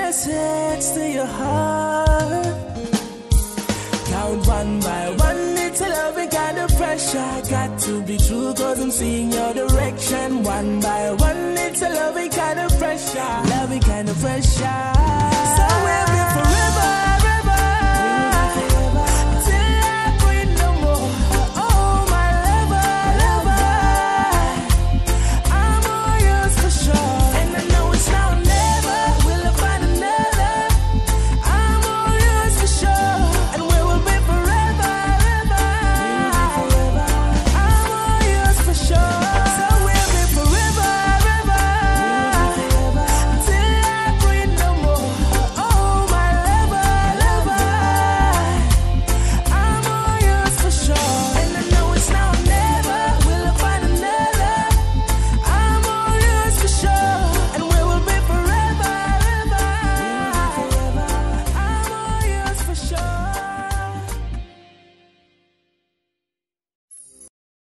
message to your heart. Count one by one, it's a loving kind of pressure. Got to be true, cause I'm seeing your direction. One by one, it's a loving kind of pressure. Loving kind of pressure. So we'll be forever.